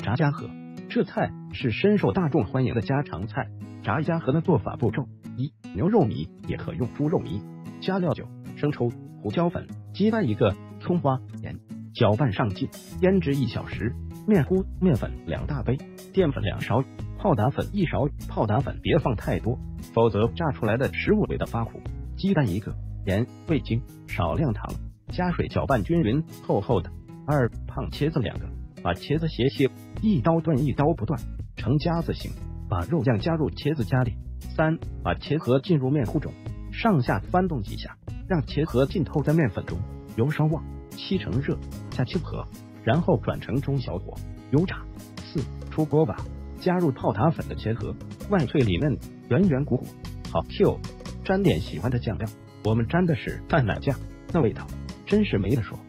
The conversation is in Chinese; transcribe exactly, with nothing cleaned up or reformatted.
炸虾盒。这菜是深受大众欢迎的家常菜。炸虾盒的做法步骤：一、牛肉糜也可用猪肉糜，加料酒、生抽、胡椒粉、鸡蛋一个、葱花、盐，搅拌上劲，腌制一小时。面糊、面粉两大杯，淀粉两勺，泡打粉一勺。泡打粉别放太多，否则炸出来的食物味道发苦。鸡蛋一个，盐、味精，少量糖，加水搅拌均匀，厚厚的。二、胖茄子两个，把茄子斜切，一刀断一刀不断，呈夹子形。把肉酱加入茄子夹里。三、把茄盒浸入面糊中，上下翻动几下，让茄盒浸透在面粉中。油稍旺，七成热，下青盒，然后转成中小火油炸。四、出锅吧，加入泡打粉的茄盒，外脆里嫩，圆圆鼓鼓，好 Q。沾点喜欢的酱料，我们沾的是淡奶酱，那味道真是没得说。